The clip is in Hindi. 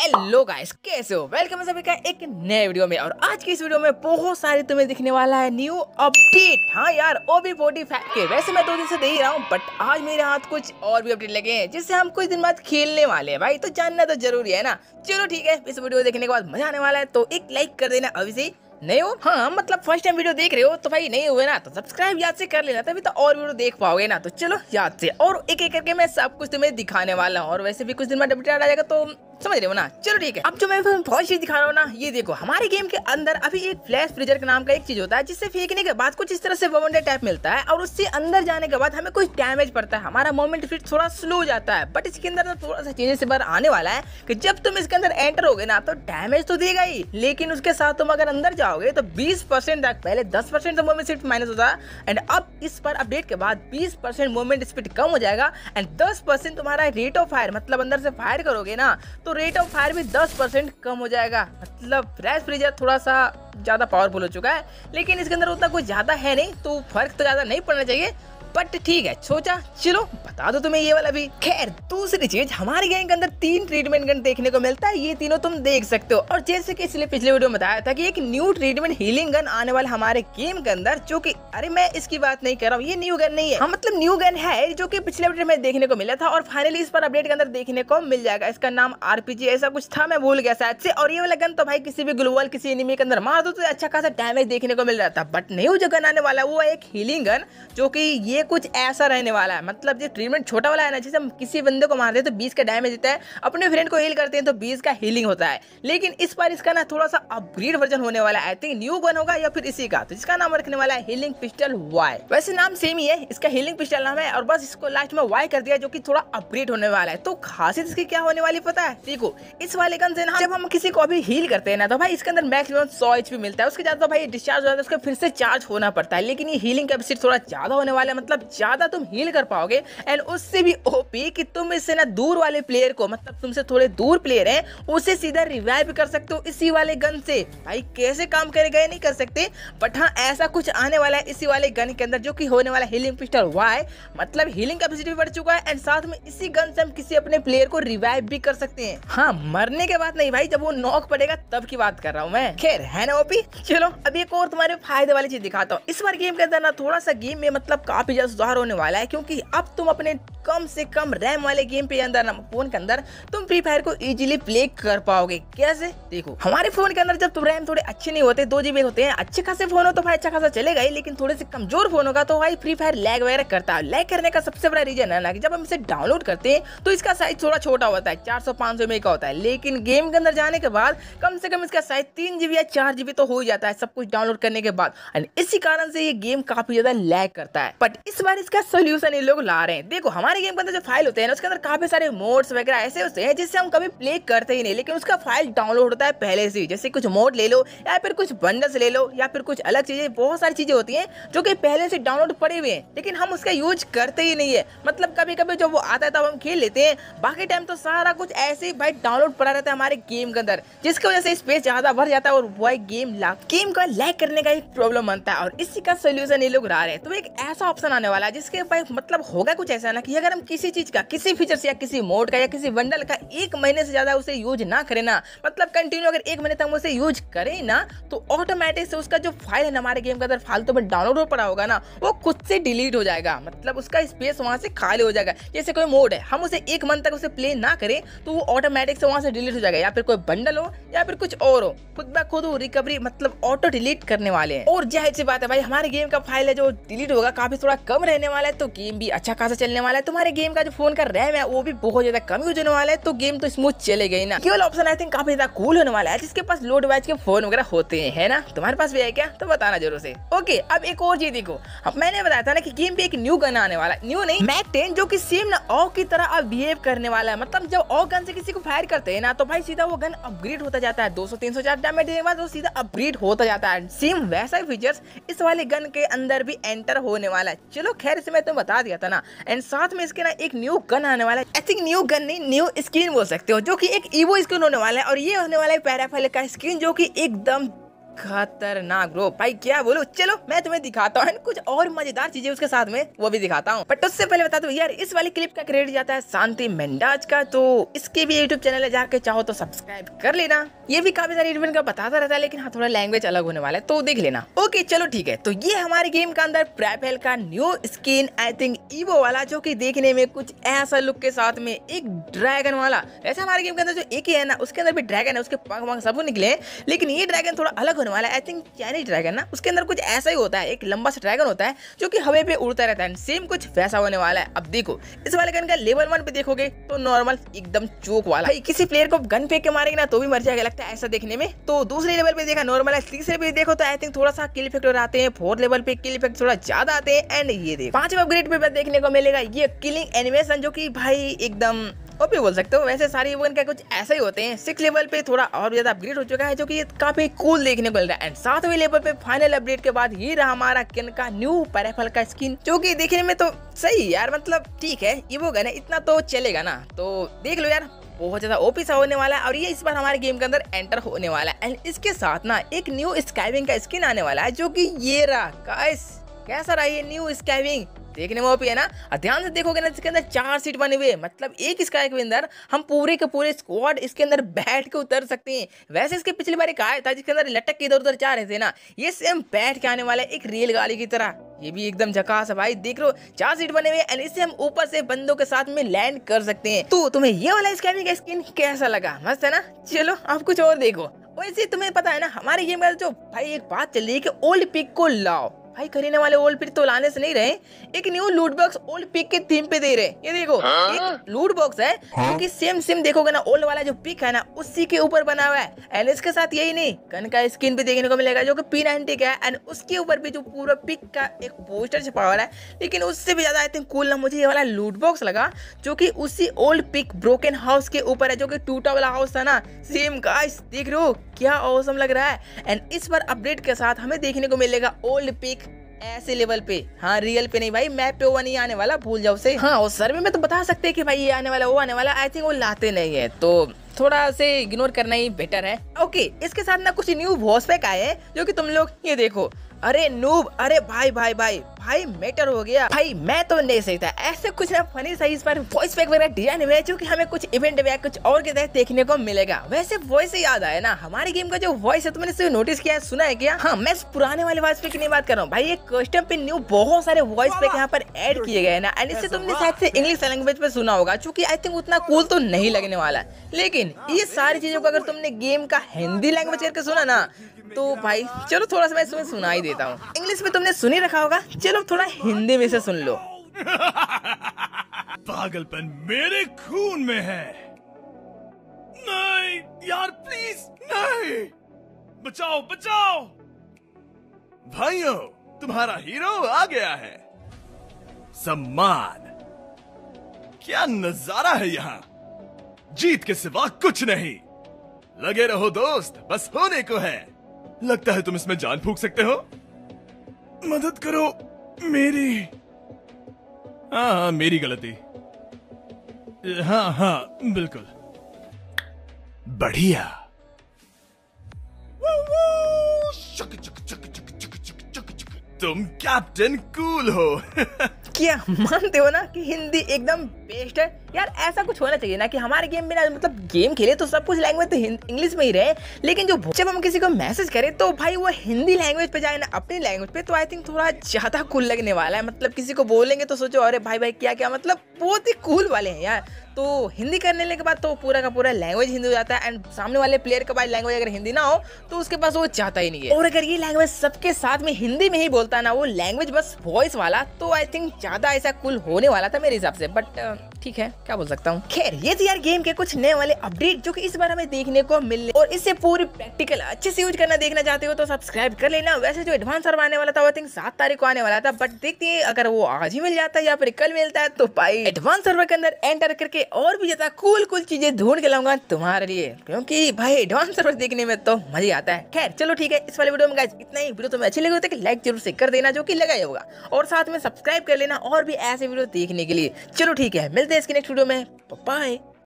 हेलो गाइस, कैसे हो? वेलकम है सभी का एक नए वीडियो में। और आज की इस वीडियो में बहुत सारे तुम्हें दिखने वाला है न्यू अपडेट। हाँ यार, OB45 के। वैसे मैं 2 दिन से दे ही रहा हूँ, बट आज मेरे हाथ कुछ और भी अपडेट लगे हैं जिससे हम कुछ दिन बाद खेलने वाले हैं भाई। तो जानना तो जरूरी है ना। चलो ठीक है, इस वीडियो देखने के बाद मजा आने वाला है, तो एक लाइक कर देना अभी से। नहीं हो हाँ, मतलब फर्स्ट टाइम वीडियो देख रहे हो तो भाई नहीं हुए ना, तो सब्सक्राइब याद से कर लेना, तभी तो और वीडियो देख पाओगे ना। तो चलो याद से, और एक एक करके मैं सब कुछ तुम्हें दिखाने वाला हूँ। और वैसे भी कुछ दिन बाद अपडेट आ जाएगा, तो समझ रहे हो ना। चलो ठीक है, अब जो मैं फर्स्ट चीज दिखा रहा हूँ ना, ये देखो हमारे गेम के अंदर अभी एक फ्लैश फ्रीजर के नाम का एक चीज होता है, जिससे फेंकने के बाद कुछ इस तरह से बवंडर टाइप मिलता है, और उससे अंदर जाने के बाद हमें कुछ डैमेज पड़ता है, हमारा मूवमेंट स्पीड थोड़ा स्लो हो जाता है। बट इसके अंदर थोड़ा सा चेंजेस बार आने वाला है कि जब तुम इसके अंदर एंटर होगे ना, तो डैमेज तो देगा ही, लेकिन उसके साथ तुम अगर अंदर जाओगे तो 20% तक, पहले 10% तो मूवमेंट स्पीड माइनस होता है, एंड अब इस पर अपडेट के बाद 20% मूवमेंट स्पीड कम हो जाएगा, एंड 10% तुम्हारा रेट ऑफ फायर, मतलब अंदर से फायर करोगे ना तो रेट ऑफ फायर भी 10% कम हो जाएगा। मतलब फ्लैश फ्रीजर थोड़ा सा ज्यादा पावरफुल हो चुका है, लेकिन इसके अंदर उतना कुछ ज्यादा है नहीं, तो फर्क तो ज्यादा नहीं पड़ना चाहिए। बट ठीक है, सोचा चलो बता दो तुम्हें ये वाला भी। खैर, दूसरी चीज, हमारे गेम के अंदर 3 ट्रीटमेंट गन देखने को मिलता है, ये तीनों तुम देख सकते हो। और जैसे कि इसलिए पिछले वीडियो में बताया था कि एक न्यू ट्रीटमेंट हीलिंग गन आने वाला हमारे गेम के अंदर, जो कि अरे मैं इसकी बात नहीं कर रहा हूँ, ये न्यू गन नहीं है। हाँ, मतलब न्यू गन है जो कि पिछले वीडियो में देखने को मिला था, और फाइनली इस पर अपडेट के अंदर देखने को मिल जाएगा। इसका नाम RPG ऐसा कुछ था, मैं भूल गया शायद से। और ये वाला गन तो भाई किसी भी ग्लोबल किसी एनिमी के अंदर मार दो तो अच्छा खासा डैमेज देखने को मिल रहा था। बट न्यू जो गन आने वाला है वो एक हीलिंग गन, जो कि ये कुछ ऐसा रहने वाला है। मतलब ये ट्रीटमेंट छोटा वाला है ना, जैसे हम किसी बंदे को मारते हैं तो 20 का डैमेज देता है, अपने फ्रेंड को हील करते हैं तो 20 का हीलिंग होता है। लेकिन इस बार इसका ना थोड़ा सा अपग्रेड वर्जन होने वाला है, आई थिंक न्यू गन होगा या फिर इसी का, तो इसका नाम रखने वाला है हीलिंग पिस्टल Y। वैसे नाम सेम ही है, इसका हीलिंग पिस्टल नाम है, और बस इसको लास्ट में Y कर दिया, जो कि थोड़ा अपग्रेड होने वाला है। तो खासियत इसकी क्या होने वाली पता है? देखो, इस वाले गन से ना जब हम किसी को अभी हील करते हैं ना, तो भाई इसके अंदर मैक्सिमम 100 HP मिलता है, उसके ज्यादा तो भाई डिस्चार्ज हो जाता है, उसके फिर से चार्ज होना पड़ता है। लेकिन ये हीलिंग कैपेसिटी थोड़ा ज्यादा होने वाला है, मतलब ज्यादा तुम हील कर पाओगे, एंड उससे भी ओपी कि तुम इससे ना दूर वाले प्लेयर को, मतलब तुमसे थोड़े दूर प्लेयर हैं, उसे सीधा रिवाइव कर सकते हो इसी वाले गन से। भाई कैसे काम करेगा ये नहीं कर सकते, बट हाँ ऐसा कुछ आने वाला है इसी वाले गन के अंदर, जो कि होने वाला हीलिंग पिस्टल Y। मतलब हीलिंग कैपेसिटी भी बढ़ चुका है, एंड साथ में इसी गन से हम किसी अपने प्लेयर को रिवाइव भी कर सकते हैं। हाँ, मरने के बाद नहीं भाई, जब वो नॉक पड़ेगा तब की बात कर रहा हूँ मैं। खैर है ना ओपी। चलो अब एक और तुम्हारे फायदे वाली चीज दिखाता हूँ। इस बार गेम के अंदर ना थोड़ा सा गेम में मतलब काफी ज्यादा सुधार होने वाला है, क्योंकि अब तुम अपने कम से कम रैम वाले गेम पे अंदर ना, फोन के अंदर तुम फ्री फायर को इजीली प्ले कर पाओगे। कैसे? देखो, हमारे फोन के अंदर जब तुम रैम थोड़े अच्छे नहीं होते, 2 GB होते हैं, अच्छे खासे फोन हो तो भाई अच्छा खासा चलेगा ही, लेकिन थोड़े से कमजोर फोन होगा तो भाई फ्री फायर लैग वगैरह करता है। लैग करने का सबसे बड़ा रीजन है ना कि जब हम इसे डाउनलोड करते हैं तो इसका साइज थोड़ा छोटा होता है, 400-500 MB का होता है, लेकिन गेम के अंदर जाने के बाद कम से कम इसका साइज 3 GB या 4 GB तो हो ही जाता है सब कुछ डाउनलोड करने के बाद, एंड इसी कारण से ये गेम काफी ज्यादा लैग करता है। बट इस बार इसका सोल्यूशन ये लोग ला रहे हैं। देखो, हमारे गेम के अंदर जो फाइल होते हैं ना, उसके अंदर काफी सारे मोड्स वगैरह ऐसे होते हैं जिससे हम कभी प्ले करते ही नहीं, लेकिन उसका फाइल डाउनलोड होता है पहले से। जैसे कुछ मोड ले लो, या फिर कुछ बंडल्स ले लो, या फिर कुछ अलग चीजें, बहुत सारी चीजें होती हैं जो कि पहले से डाउनलोड पड़े हुए हैं, लेकिन हम उसका यूज करते ही नहीं है। मतलब कभी कभी जब वो आता है तब हम खेल लेते हैं, बाकी टाइम तो सारा कुछ ऐसे ही भाई डाउनलोड पड़ा रहता है हमारे गेम के अंदर, जिसकी वजह से स्पेस ज्यादा भर जाता है, और वो गेम का लैग करने का एक प्रॉब्लम बनता है। और इसी का सोल्यूशन ये लोग ला रहे हैं। तो एक ऐसा ऑप्शन आने वाला है जिसके भाई मतलब होगा कुछ ऐसा ना कि अगर हम किसी चीज का, किसी फीचर्स या किसी मोड का या किसी बंडल का 1 महीने से ज्यादा उसे यूज ना करें ना, मतलब कंटिन्यू अगर 1 महीने तक उसे यूज करें ना, तो ऑटोमेटिक से उसका जो फाइल है हमारे गेम के अंदर फालतू में डाउनलोड हो पड़ा होगा ना, वो खुद से डिलीट हो जाएगा। मतलब उसका स्पेस वहां से खाली हो जाएगा। जैसे कोई मोड है, हम उसे 1 मंथ तक उसे प्ले ना करें तो वो ऑटोमेटिक से वहां से डिलीट हो जाएगा, या फिर कोई बंडल हो या फिर कुछ और हो, खुद ब खुद रिकवरी मतलब ऑटो डिलीट करने वाले हैं। और जाहिर सी बात है भाई, हमारे गेम का फाइल है जो डिलीट होगा काफी थोड़ा कम रहने वाला है, तो गेम भी अच्छा खासा चलने वाला है। तुम्हारे गेम का जो फोन का रैम है वो भी बहुत ज्यादा कम यूज होने वाला है, तो गेम तो स्मूथ चलेगा ही ना। केवल ऑप्शन आई थिंक काफी ज्यादा कूल होने वाला है, जिसके पास लो डिवाइस के फोन वगैरह होते हैं, है ना? तुम्हारे पास भी है क्या? तो बताना जरूर से। ओके, अब एक और चीज देखो, अब मैंने बताया था ना कि गेम पे एक न्यू गन आने वाला है, न्यू नहीं मैक 10, जो कि सेम ना ऑग की तरह अब बिहेव करने वाला है। मतलब जब ऑग गन से किसी को फायर करते हैं ना, तो भाई सीधा वो गन अपग्रेड होता जाता है, 200-300 डैमेज देने के बाद वो सीधा अपग्रेड होता जाता है। सेम वैसा ही फीचर्स इस वाले गन के अंदर भी एंटर होने वाला है। चलो खैर, इसे मैं तुम्हें बता दिया था ना। एंड साथ में इसके ना एक न्यू गन आने वाला है, आई थिंक न्यू गन नहीं, न्यू स्किन बोल सकते हो, जो कि एक ईवो स्किन होने वाला है। और ये होने वाला है पैराफाइल का स्किन, जो कि एकदम खतरनाक ब्रो, भाई क्या बोलूं। चलो मैं तुम्हें दिखाता हूँ कुछ और मजेदार चीजें उसके साथ में, वो भी दिखाता हूँ। बट उससे पहले बता दूं यार, इस वाली क्लिप का क्रेडिट जाता है शांति मेंडाज का, तो इसके भी यूट्यूब चैनल है, जाके चाहो तो सब्सक्राइब कर लेना। ये भी काफी सारे इवेंट का बताता रहता है, लेकिन हाँ थोड़ा लैंग्वेज अलग होने वाला है, तो देख लेना। ओके चलो ठीक है, तो ये हमारे गेम का अंदर प्रेपेल का new skin, I think Evo वाला, जो कि देखने में कुछ ऐसा लुक के साथ में एक ड्रैगन वाला। ऐसा हमारे गेम के अंदर जो एक ही है ना, उसके अंदर भी ड्रैगन है, उसके पंख वंख सब निकले, लेकिन ये ड्रैगन थोड़ा अलग होने वाला है। आई थिंक चाइनीज ड्रैगन ना, उसके अंदर कुछ ऐसा ही होता है, एक लंबा सा ड्रैगन होता है जो कि हवा पे उड़ता रहता है। सेम कुछ वैसा होने वाला है। अब देखो इस वाले गन का लेवल 1 पे देखोगे तो नॉर्मल एकदम चोक वाला, भाई किसी प्लेयर को गन फेंक के मारेंगे ना तो भी मर जाएगा लगता है ऐसा देखने में। तो दूसरे लेवल पे देखा नॉर्मल है, तीसरे पे देखो तो आई थिंक थोड़ा सा किल इफेक्ट आते हैं, 4th लेवल पे किल इफेक्ट थोड़ा ज्यादा आते हैं। एंड ये देखो 5वें अपग्रेड पे देखने को मिलेगा ये किलिंग एनिमेशन, जो कि भाई एकदम ओपी बोल सकते हो। वैसे सारे इवेंट का कुछ ऐसे ही होते हैं। 6 लेवल पे थोड़ा और ज्यादा अपग्रेड हो चुका है, जो कि काफी कूल देखने को मिल रहा है। एंड 7वें लेवल पे फाइनल अपडेट के बाद ये रहा हमारा किन का न्यू पैराफल का स्किन, जो कि देखने में तो सही यार, मतलब ठीक है, ईवो गन है, इतना तो चलेगा ना। तो देख लो यार, बहुत ज्यादा ओपी सा होने वाला है, और ये इस बार हमारे गेम के अंदर एंटर होने वाला है। एंड इसके साथ ना एक न्यू स्काइविंग का स्किन आने वाला है, जो कि ये रहा गाइस। कैसा रहा ये न्यू स्काइविंग, देखने में ओपी है ना। और ध्यान से देखोगे ना, इसके अंदर 4 सीट बने हुए, मतलब एक स्काई के अंदर हम पूरे के पूरे स्क्वाड इसके अंदर बैठ के उतर सकते हैं। वैसे इसके पिछली बार एक आया था जिसके अंदर लटक के इधर उधर जा रहे थे ना, ये सेम बैठ के आने वाला है एक रेलगाड़ी की तरह। ये भी एकदम झकास है भाई, देख लो 4 सीट बने हुए हैं, इससे हम ऊपर से बंदों के साथ में लैंड कर सकते हैं। तो तुम्हें ये वाला स्काइविंग का स्किन कैसा लगा, मस्त है ना। चलो आप कुछ और देखो। वैसे तुम्हें पता है ना, हमारे गेम का जो भाई एक बात चल रही है कि ओल्ड पिक को लाओ। भाई करीने वाले ओल्ड पिक तो लाने से नहीं रहे, एक new loot box old pick के थीम पे दे रहे। ये देखो एक लूट बॉक्स है जो कि सेम देखोगे ना, ओल्ड वाला जो पिक है ना उसी के ऊपर बना हुआ है। एंड इसके साथ यही नहीं, गन का स्किन भी देखने को मिलेगा जो कि P90 का है। एंड उसके ऊपर भी जो पूरा पिक का एक पोस्टर छपा हुआ है, लेकिन उससे भी ज्यादा आई थिंक कूल ना मुझे ये वाला लूट बॉक्स लगा, जो कि उसी ओल्ड पिक ब्रोकन हाउस के ऊपर है, जो कि टूटा वाला हाउस था ना। सेम गाइस देख रहे हो क्या ऑसम लग रहा है। एंड इस बार अपडेट के साथ हमें देखने को मिलेगा ओल्ड पिक ऐसे लेवल पे, हाँ रियल पे नहीं भाई, मैप पे वो नहीं आने वाला, भूल जाओ उसे। हाँ और सर्वे में तो बता सकते हैं कि भाई ये आने वाला वो आने वाला, आई थिंक वो लाते नहीं है, तो थोड़ा से इग्नोर करना ही बेटर है। ओके इसके साथ ना कुछ न्यू वॉइस पैक आए हैं, जो कि तुम लोग ये देखो। अरे नूब, अरे भाई भाई भाई भाई मैटर हो गया भाई, मैं तो नहीं सकता ऐसे कुछ ना फनी सही इस बार वॉइस पैक वगैरह डिजाइन हुए, जो कि हमें कुछ इवेंट या कुछ और के तहत देखने को मिलेगा। वैसे वॉइस से याद आया ना, हमारे गेम का जो वॉइस है तुमने इसे नोटिस किया है, सुना है क्या? हाँ मैं पुराने वाले वॉइस पैक की नहीं बात कर रहा हूँ भाई, ये कस्टम पे न्यू बहुत सारे वॉइस पैक यहाँ पर ऐड किए गए ना। एंड इससे तुमने शायद से इंग्लिश लैंग्वेज पे सुना होगा, चूंकि आई थिंक उतना कूल तो नहीं लगने वाला, लेकिन ये सारी चीजों को अगर तुमने गेम का हिंदी लैंग्वेज करके सुना ना, तो भाई चलो थोड़ा सा मैं तुम्हें सुना ही देता हूँ। इंग्लिश में तुमने सुन ही रखा होगा, चलो थोड़ा हिंदी में से सुन लो। पागलपन मेरे खून में है। नहीं यार प्लीज नहीं, बचाओ बचाओ। भाइयों तुम्हारा हीरो आ गया है। सम्मान, क्या नजारा है यहाँ, जीत के सिवा कुछ नहीं। लगे रहो दोस्त, बस होने को है। लगता है तुम इसमें जान फूंक सकते हो, मदद करो मेरी। हाँ मेरी गलती, हाँ बिल्कुल बढ़िया। तुम कैप्टन कूल हो। क्या मानते हो ना कि हिंदी एकदम बेस्ट है यार? ऐसा कुछ होना चाहिए ना कि हमारे गेम में ना, मतलब गेम खेले तो सब कुछ लैंग्वेज तो इंग्लिश में ही रहे, लेकिन जब हम किसी को मैसेज करें तो भाई वो हिंदी लैंग्वेज पे जाए ना, अपनी लैंग्वेज पे, तो आई थिंक थोड़ा ज्यादा कूल लगने वाला है। मतलब किसी को बोलेंगे तो सोचो अरे भाई भाई क्या क्या, मतलब बहुत ही कूल वाले हैं यार। तो हिंदी करने के बाद तो पूरा का पूरा लैंग्वेज हिंदी हो जाता है। एंड सामने वाले प्लेयर का भाई लैंग्वेज अगर हिंदी ना हो तो उसके पास वो चाहता ही नहीं है। और अगर ये लैंग्वेज सबके साथ में हिंदी में ही बोलता है ना, वो लैंग्वेज बस वॉइस वाला, तो आई थिंक ज्यादा ऐसा कूल होने वाला था मेरे हिसाब से। बट ठीक है, क्या बोल सकता हूँ। खैर ये थी यार गेम के कुछ नए वाले अपडेट जो कि इस बार हमें देखने को मिलने, और इससे पूरी प्रैक्टिकल अच्छे से यूज करना देखना चाहते हो तो सब्सक्राइब कर लेना। वैसे जो एडवांस सर्वर आने वाला था वो 7 तारीख को आने वाला था, बट देखते हैं अगर वो आज ही मिल जाता है या फिर कल मिलता है, तो भाई एडवांस सर्वर के अंदर एंटर करके और भी ज्यादा कूल चीजें ढूंढ के लाऊंगा तुम्हारे लिए, क्योंकि भाई एडवांस सर्वर देखने में तो मजा आता है। खैर चलो ठीक है, इस वाले वीडियो में गाइस इतना ही। वीडियो तुम्हें अच्छी लगी हो तो लाइक जरूर से कर देना, जो कि लगा ही होगा, और साथ में सब्सक्राइब कर लेना और भी ऐसे वीडियो देखने के लिए। चलो ठीक है, मिलते हैं इसके नेक्स्ट वीडियो में, बाय।